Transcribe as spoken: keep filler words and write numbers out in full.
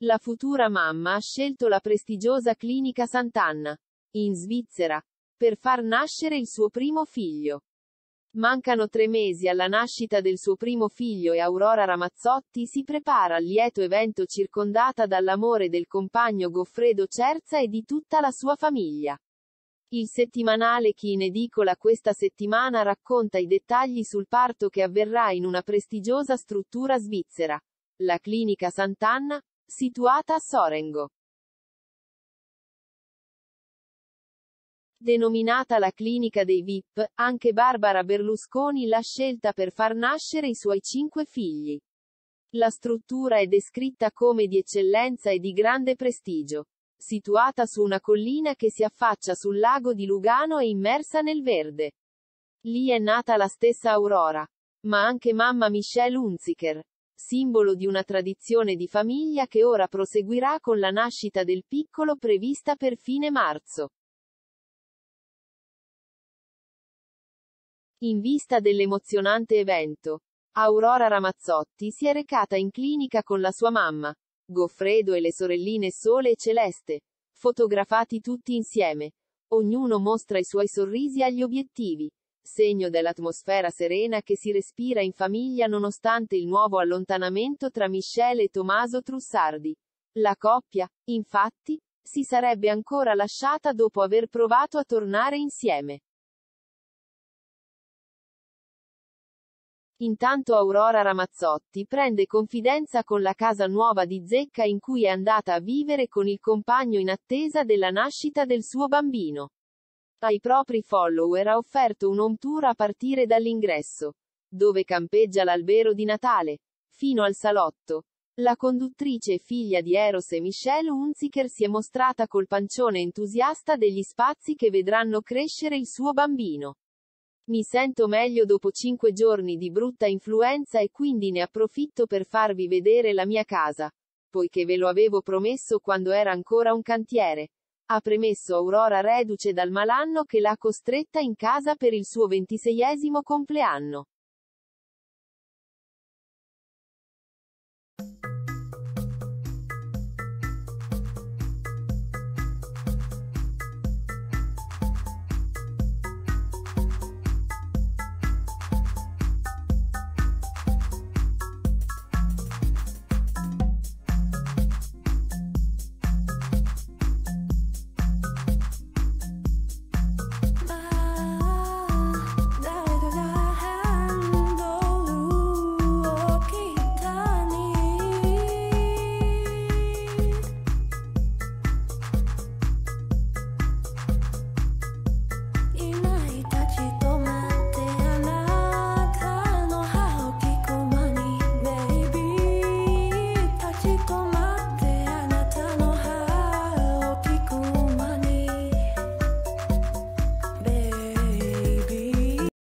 La futura mamma ha scelto la prestigiosa clinica Sant'Anna, in Svizzera, per far nascere il suo primo figlio. Mancano tre mesi alla nascita del suo primo figlio e Aurora Ramazzotti si prepara al lieto evento circondata dall'amore del compagno Goffredo Cerza e di tutta la sua famiglia. Il settimanale Chi in edicola questa settimana racconta i dettagli sul parto che avverrà in una prestigiosa struttura svizzera, la clinica Sant'Anna, situata a Sorengo. Denominata la clinica dei V I P, anche Barbara Berlusconi l'ha scelta per far nascere i suoi cinque figli. La struttura è descritta come di eccellenza e di grande prestigio. Situata su una collina che si affaccia sul lago di Lugano e immersa nel verde. Lì è nata la stessa Aurora. Ma anche mamma Michelle Hunziker, simbolo di una tradizione di famiglia che ora proseguirà con la nascita del piccolo prevista per fine marzo. In vista dell'emozionante evento, Aurora Ramazzotti si è recata in clinica con la sua mamma, Goffredo e le sorelline Sole e Celeste, fotografati tutti insieme. Ognuno mostra i suoi sorrisi agli obiettivi, segno dell'atmosfera serena che si respira in famiglia nonostante il nuovo allontanamento tra Michelle e Tommaso Trussardi. La coppia, infatti, si sarebbe ancora lasciata dopo aver provato a tornare insieme. Intanto Aurora Ramazzotti prende confidenza con la casa nuova di Zecca in cui è andata a vivere con il compagno in attesa della nascita del suo bambino. Ai propri follower ha offerto un home tour a partire dall'ingresso, dove campeggia l'albero di Natale, fino al salotto. La conduttrice e figlia di Eros e Michelle Hunziker si è mostrata col pancione entusiasta degli spazi che vedranno crescere il suo bambino. Mi sento meglio dopo cinque giorni di brutta influenza e quindi ne approfitto per farvi vedere la mia casa, poiché ve lo avevo promesso quando era ancora un cantiere. Ha premesso Aurora reduce dal malanno che l'ha costretta in casa per il suo ventiseiesimo compleanno.